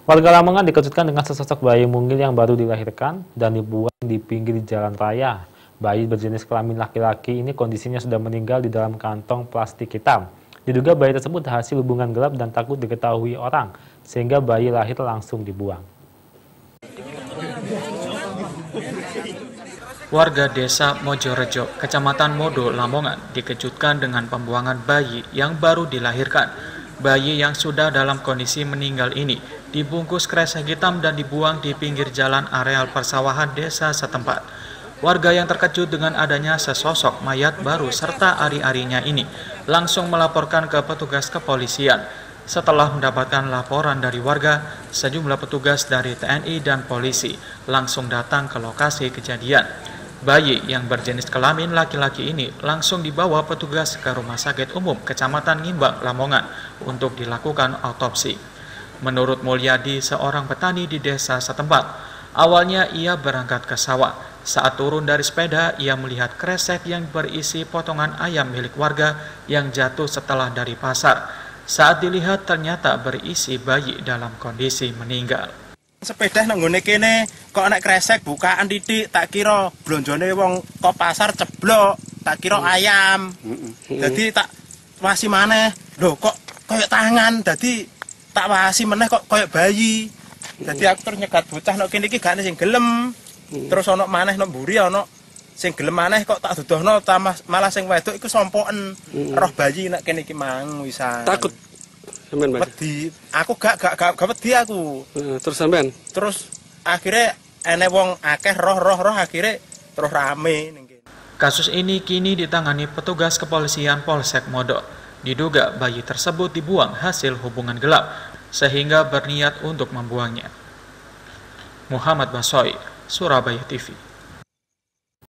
Warga Lamongan dikejutkan dengan sesosok bayi mungil yang baru dilahirkan dan dibuang di pinggir jalan raya. Bayi berjenis kelamin laki-laki ini kondisinya sudah meninggal di dalam kantong plastik hitam. Diduga bayi tersebut hasil hubungan gelap dan takut diketahui orang, sehingga bayi lahir langsung dibuang. Warga desa Mojorejo, Kecamatan Modo, Lamongan dikejutkan dengan pembuangan bayi yang baru dilahirkan. Bayi yang sudah dalam kondisi meninggal ini dibungkus kresek hitam dan dibuang di pinggir jalan areal persawahan desa setempat. Warga yang terkejut dengan adanya sesosok mayat baru serta ari-arinya ini langsung melaporkan ke petugas kepolisian. Setelah mendapatkan laporan dari warga, sejumlah petugas dari TNI dan polisi langsung datang ke lokasi kejadian. Bayi yang berjenis kelamin laki-laki ini langsung dibawa petugas ke Rumah Sakit Umum Kecamatan Ngimbang, Lamongan untuk dilakukan autopsi. Menurut Mulyadi, seorang petani di desa setempat, awalnya ia berangkat ke sawah. Saat turun dari sepeda, ia melihat kresek yang berisi potongan ayam milik warga yang jatuh setelah dari pasar. Saat dilihat ternyata berisi bayi dalam kondisi meninggal. Sepeda nang ngene kene kok ana kresek bukaan titik, tak kira blonjone wong kok pasar ceblok, tak kira ayam. Jadi tak wasi maneh, lho kok koyo tangan, dadi tak wasi meneh kok koyo bayi. Dadi aku terus nyegat bocah nek kene iki gak ana sing gelem. Terus ana maneh nek mburi ana sing gelem maneh kok tak duduhno malah sing wedok iku sompoken. Roh bayi nek kene iki mang wisan. Takut. Wedi, aku gak wedi aku. Terus sampean? Terus akhirnya ene wong akeh roh akhirnya terus rame. Kasus ini kini ditangani petugas kepolisian Polsek Modo. Diduga bayi tersebut dibuang hasil hubungan gelap sehingga berniat untuk membuangnya. Muhammad Basoy, Surabaya TV.